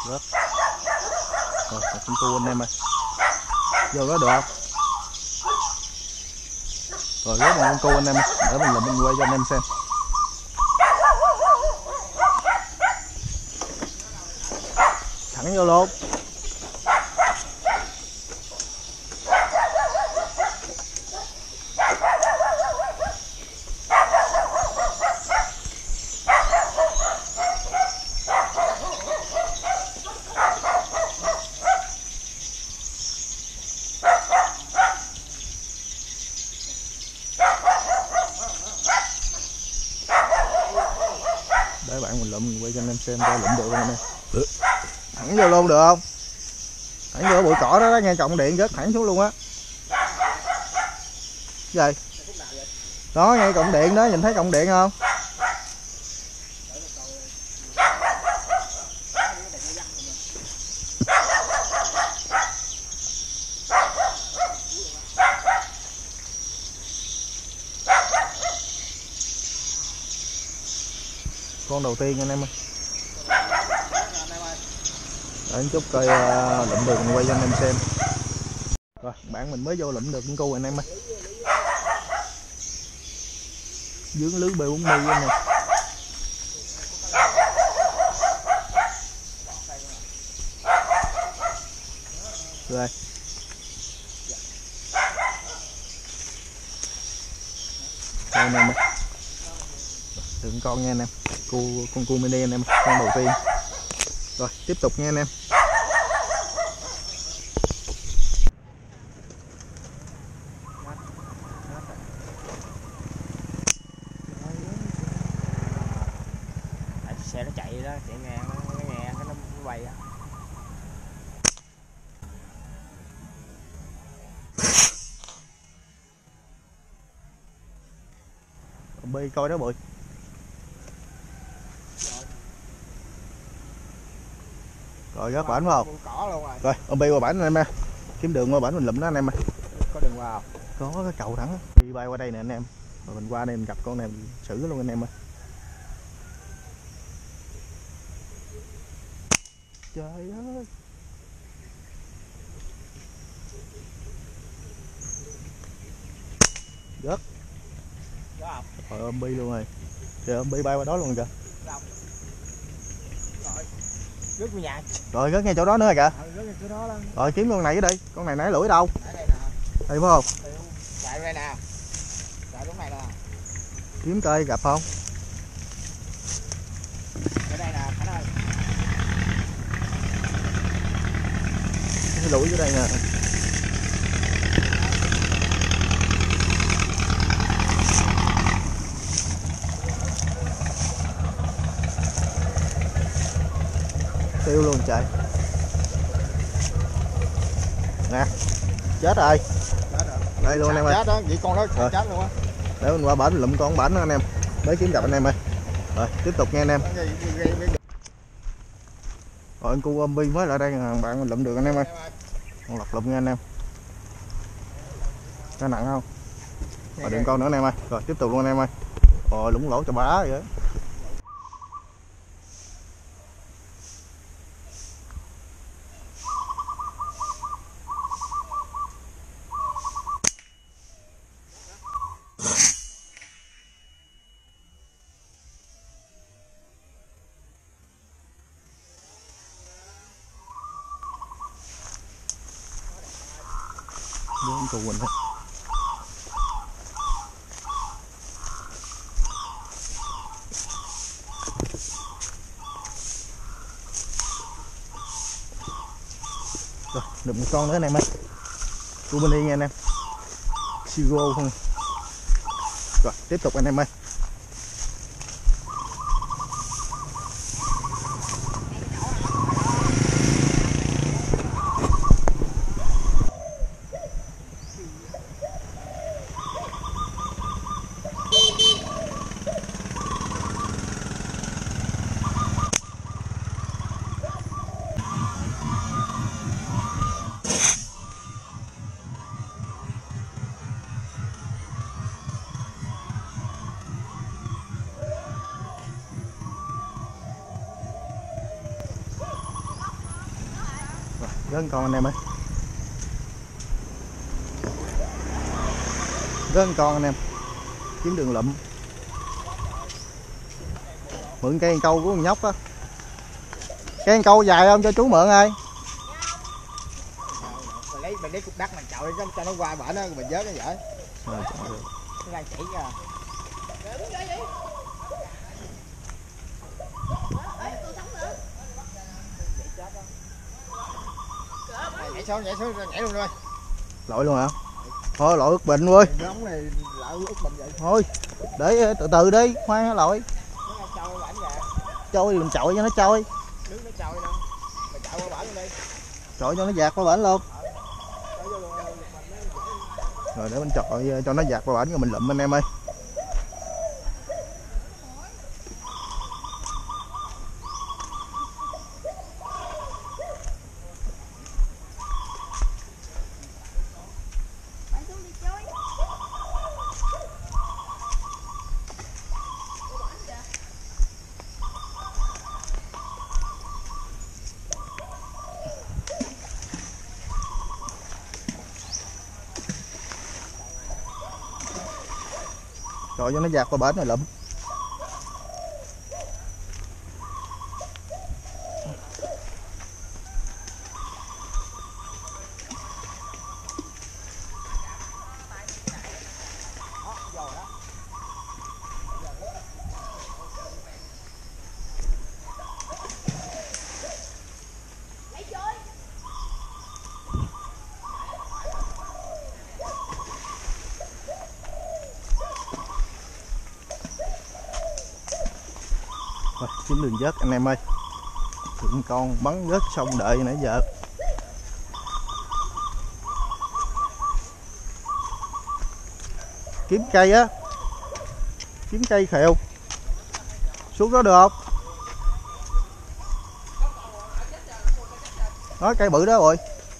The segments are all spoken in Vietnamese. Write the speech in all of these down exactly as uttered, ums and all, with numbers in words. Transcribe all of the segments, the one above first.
Rớt. Rồi, con cua anh em ơi. Vô đó được không? Rồi rớt một con cua anh em ơi. Để mình làm mình quay cho anh em xem. Thẳng vô luôn. Để bạn mình lụm mình quay cho anh em xem coi lụm được không anh em. Thẳng vô luôn được không? Thẳng vô bụi cỏ đó, đó nghe cọng điện rớt thẳng xuống luôn á. Gì? Đó nghe cọng điện đó, nhìn thấy cọng điện không? Con đầu tiên anh em ơi. Để chút coi uh, lụm được mình quay cho anh em xem. Rồi bạn mình mới vô lụm được con cua anh em ơi. Dướng lưới B bốn mươi anh em. Rồi. Đây anh em ơi. Đừng con nha anh em. Cua, con cua mini anh em, con đầu tiên. Rồi tiếp tục nha anh em. Xe nó chạy đó, chạy ngang nó nghe cái nó quay á. Bi coi đó bụi. Rồi rớt bển phải không? Cỏ luôn rồi. Rồi, ông Bi qua bển anh em ơi. Kiếm đường qua bển mình lụm nó anh em ơi. Có đường qua không? Có cái cầu thẳng. Đi bay qua đây nè anh em. Rồi mình qua đây mình gặp con này mình xử luôn anh em ơi. Trời ơi. Rớt. Có không? Rồi ôm Bi luôn rồi. Trời ôm Bi bay qua đó luôn kìa. Rồi. Rớt vô nhà. Rồi rớt ngay chỗ đó nữa rồi kìa. Ừ, rớt ngay chỗ đó đó. Rồi kiếm con này cái đi. Con này nãy lủi đâu? Ở đây nè. Đây phải không? Chạy đây nè. Chạy đúng này nè. Kiếm coi gặp không? Ở đây nè, Khánh ơi. Cái lủi dưới đây nè. Tiêu luôn trời. Nè. Chết rồi. Chết rồi. Đây luôn anh em ơi. Chết đó, vậy con đó Rồi. chết luôn á. Để mình qua bển lụm con bển đó anh em. Mới kiếm gặp anh em ơi. Rồi tiếp tục nha anh em. Rồi anh cu ôm Bi mới lại đây bạn mình lụm được anh em ơi. Con lọc lụm nha anh em. Nó nặng không? Rồi đừng con nữa anh em ơi. Rồi tiếp tục luôn anh em ơi. Rồi lũng lỗ cho bá vậy đó. Với con cù mình thôi. Rồi được một con nữa anh em ơi. Cua mini nha anh em. Sigo không. Rồi tiếp tục anh em ơi. Rớt con anh em ơi. Rớt con anh em. Kiếm đường lụm. Mượn cây câu của con nhóc á. Cây câu dài không cho chú mượn ơi. Mình lấy mình lấy cục đất mình chọi cho, cho nó qua bển đó mình vớt nó vậy. Rồi, trời ơi. Nó đang chỉ kìa. Nhảy xuống nhảy xuống nhảy luôn rồi. Lội luôn hả? Thôi lội ướt bệnh ơi. Nóng này lỡ ướt bệnh vậy. Thôi để từ từ đi, khoan nó lội. Nó trôi bển kìa. Trôi đừng chọi cho nó trôi. Đứng nó trôi đâu. Mày chọi qua bển đi. Trội cho nó dạt qua bển luôn. Rồi để mình chọi cho nó dạt qua bển rồi mình lụm anh em ơi. Rồi cho nó dạt qua bển rồi lụm. Rồi, kiếm đường vớt anh em ơi. Thượng con bắn vớt xong đợi nãy giờ. Kiếm cây á. Kiếm cây khều. Xuống đó được không? Nói cây bự đó rồi.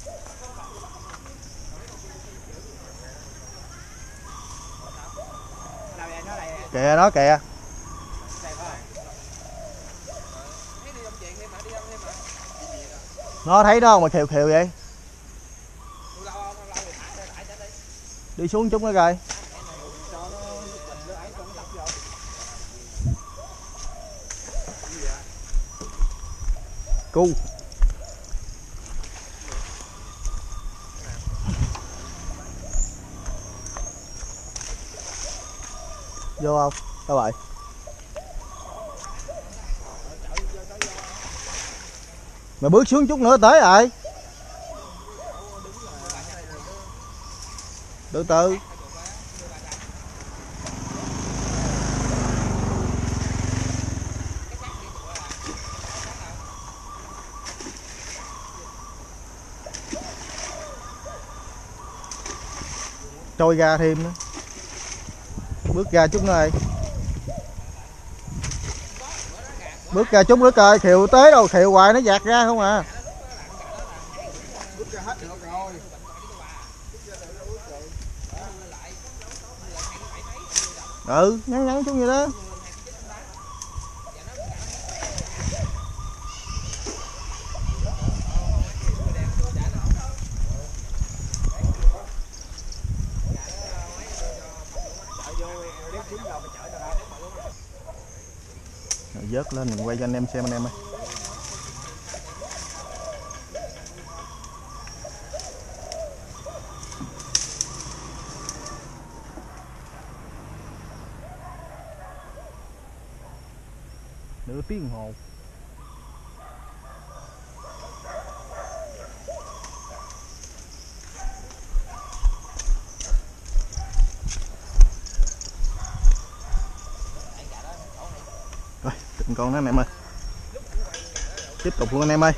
Kìa nó kìa. Nó thấy đó mà khều khều vậy. Đi xuống chút nữa coi. Cu. Vô không? Sao vậy? Mày bước xuống chút nữa tới rồi. Từ từ. Trôi ra thêm nữa. Bước ra chút nữa ơi. Bước ra chút nữa coi, khều tới đâu, khều hoài nó dạt ra không à. Ừ, nhắn nhắn chút vậy đó. Rồi vớt lên mình quay cho anh em xem anh em ơi. Nửa tiếng hồ. Rồi, từng con đó anh em ơi. Tiếp tục luôn anh em ơi.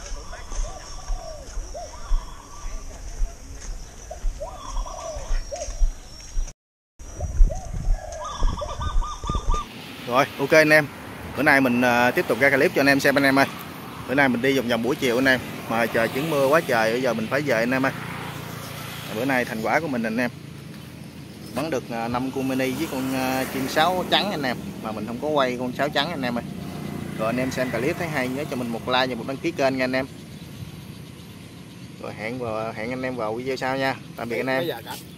Rồi, ok anh em. Bữa nay mình uh, tiếp tục ra clip cho anh em xem anh em ơi. Bữa nay mình đi vòng vòng buổi chiều anh em, mà trời chuyển mưa quá trời, bây giờ mình phải về anh em ơi. Bữa nay thành quả của mình anh em bắn được uh, năm con mini với con uh, chim sáo trắng anh em, mà mình không có quay con sáo trắng anh em ơi. Rồi anh em xem clip thấy hay nhớ cho mình một like và một đăng ký kênh nha anh em. Rồi hẹn vào hẹn anh em vào video sau nha. Tạm biệt anh em. Bây giờ cả